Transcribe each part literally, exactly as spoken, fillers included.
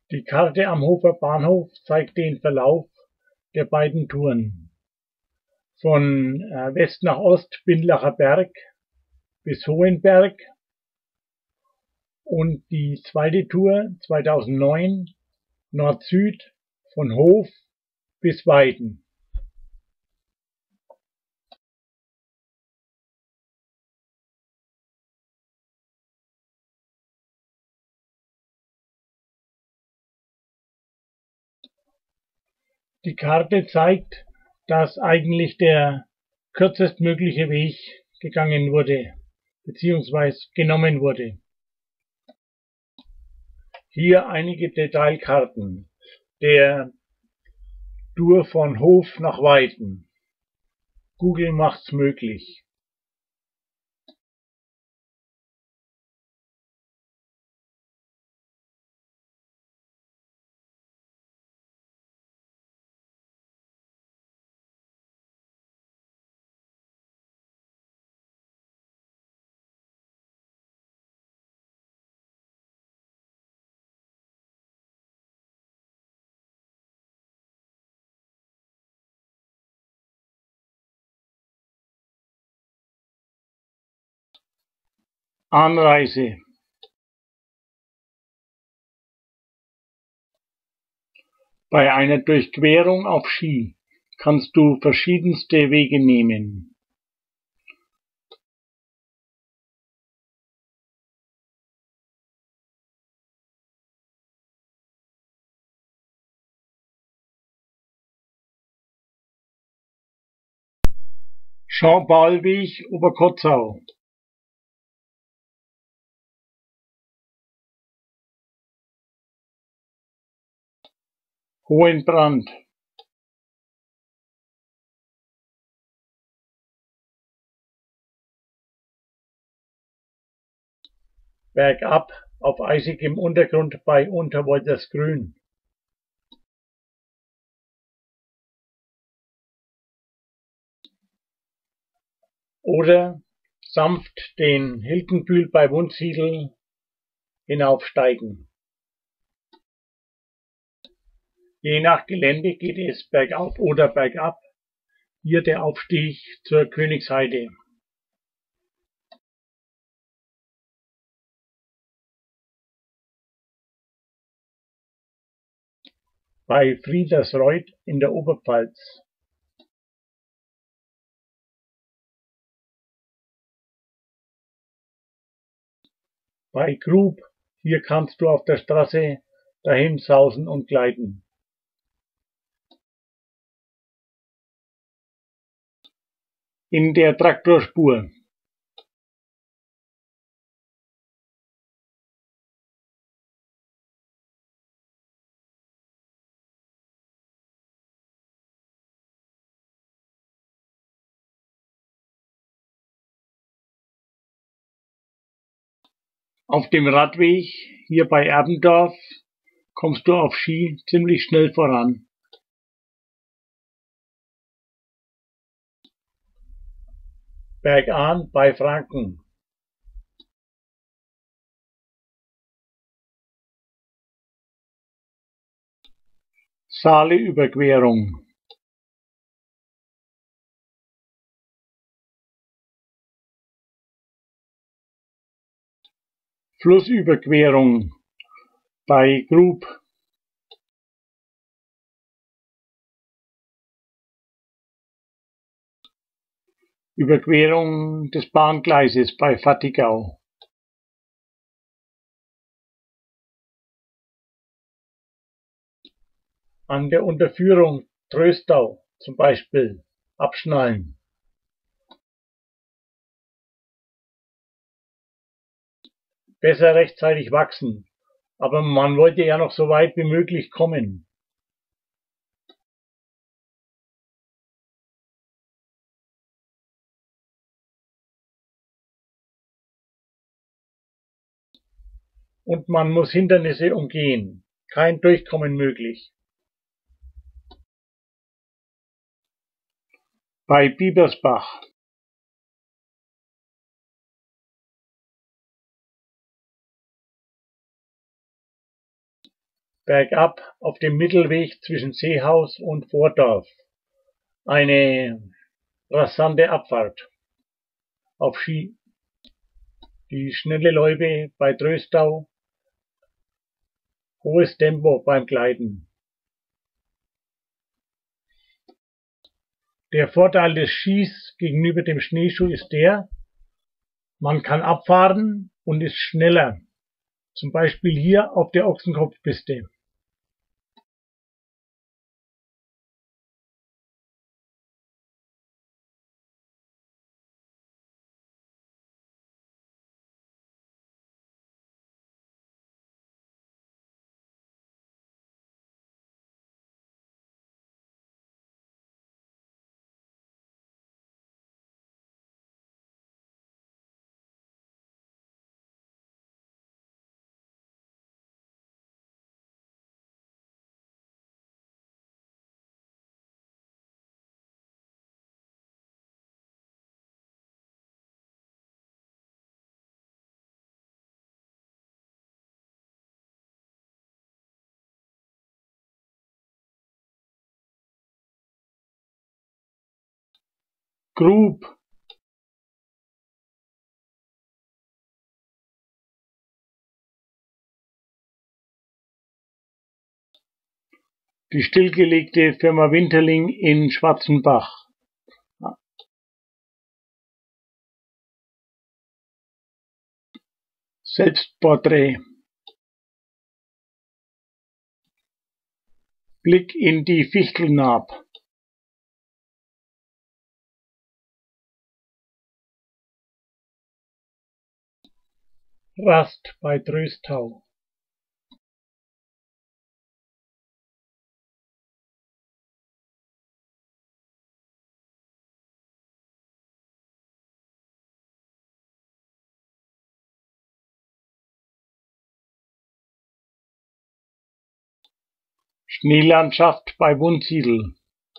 Die Karte am Hofer Bahnhof zeigt den Verlauf der beiden Touren. Von äh, West nach Ost Bindlacher Berg bis Hohenberg und die zweite Tour zweitausendneun Nord-Süd von Hof bis Weiden. Die Karte zeigt, dass eigentlich der kürzestmögliche Weg gegangen wurde, beziehungsweise genommen wurde. Hier einige Detailkarten der Tour von Hof nach Weiden. Google macht's möglich. Anreise. Bei einer Durchquerung auf Ski kannst du verschiedenste Wege nehmen. Jean-Paul-Weg Oberkotzau. Hohenbrand. Bergab auf eisigem Untergrund bei Unterwoltersgrün. Oder sanft den Hilgenbühl bei Wunsiedel hinaufsteigen. Je nach Gelände geht es bergauf oder bergab. Hier der Aufstieg zur Königsheide. Bei Friedersreuth in der Oberpfalz. Bei Grub, hier kannst du auf der Straße dahin sausen und gleiten. In der Traktorspur. Auf dem Radweg hier bei Erbendorf kommst du auf Ski ziemlich schnell voran. Bergan bei Franken. Saale-Überquerung. Flussüberquerung bei Grub. Überquerung des Bahngleises bei Fattigau. An der Unterführung Tröstau zum Beispiel abschnallen. Besser rechtzeitig wachsen, aber man wollte ja noch so weit wie möglich kommen. Und man muss Hindernisse umgehen. Kein Durchkommen möglich. Bei Biebersbach. bergab auf dem Mittelweg zwischen Seehaus und Vordorf. Eine rasante Abfahrt auf Ski. Die schnelle Loipe bei Tröstau, hohes Tempo beim Gleiten. Der Vorteil des Skis gegenüber dem Schneeschuh ist der, man kann abfahren und ist schneller. Zum Beispiel hier auf der Ochsenkopfpiste. Grub. Die stillgelegte Firma Winterling in Schwarzenbach. Selbstporträt. Blick in die Fichtelnaab. Rast bei Tröstau. Schneelandschaft bei Wunsiedel.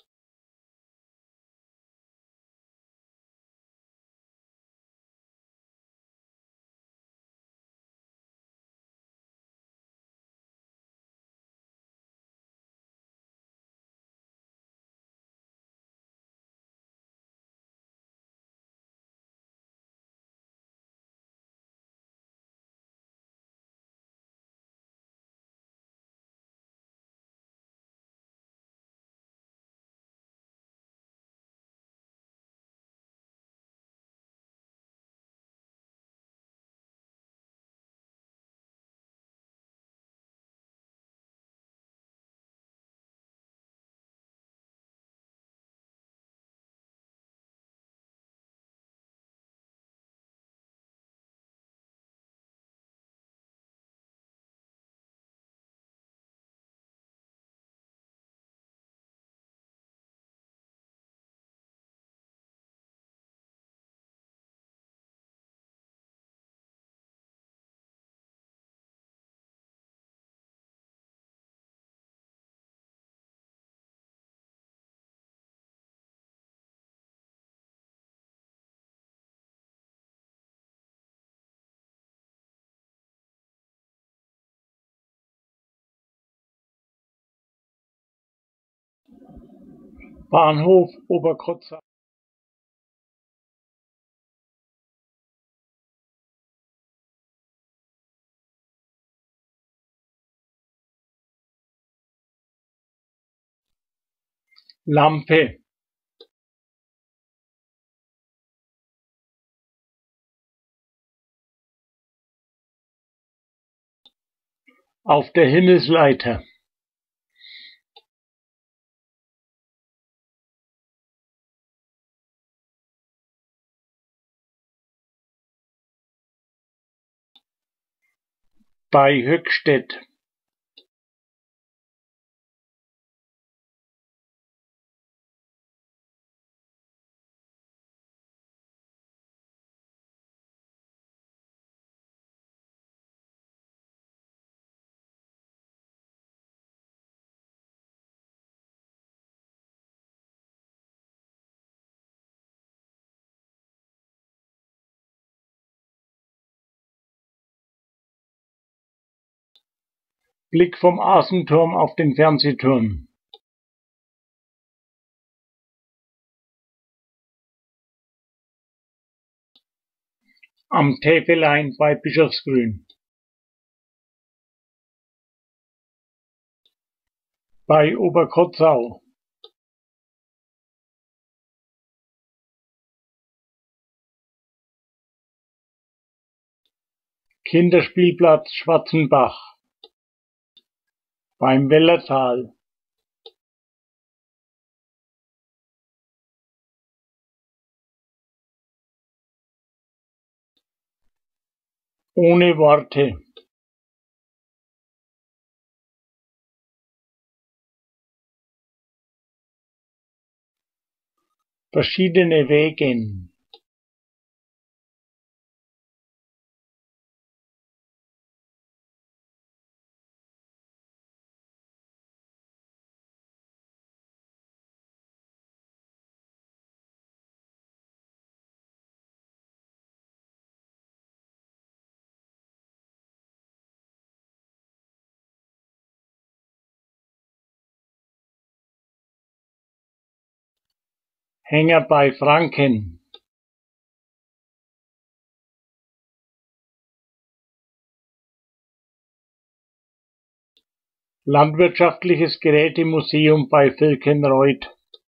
Bahnhof Oberkotzau. Lampe. Auf der Himmelsleiter. Bei Höckstedt. Blick vom Außenturm auf den Fernsehturm. Am Täfelein bei Bischofsgrün. Bei Oberkotzau. Kinderspielplatz Schwarzenbach. Beim Wellertal. Ohne Worte. Verschiedene Wegen. Hänger bei Franken. Landwirtschaftliches Gerätemuseum bei Vilkenreuth.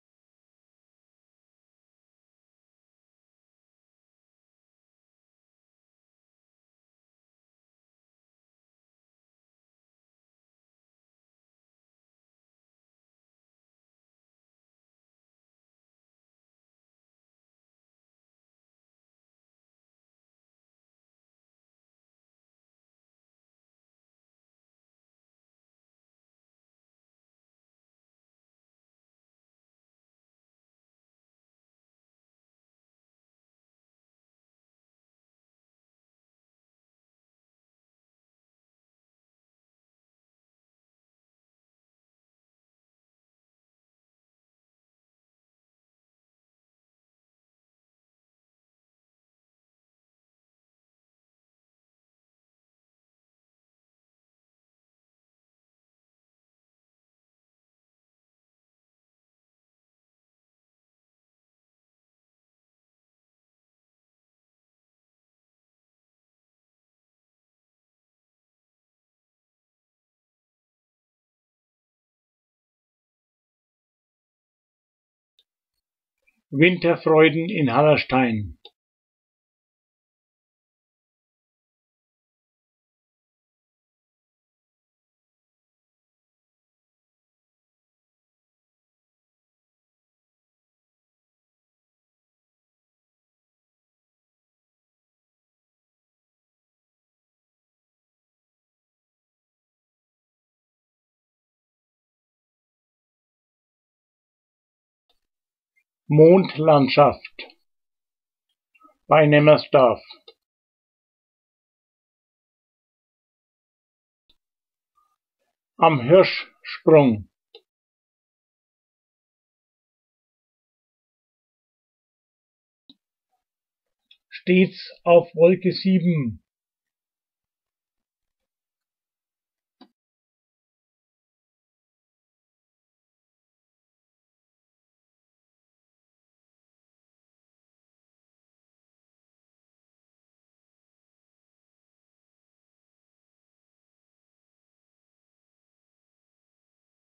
Winterfreuden in Hallerstein. Mondlandschaft bei Nemmersdorf. Am Hirschsprung. Stets auf Wolke sieben.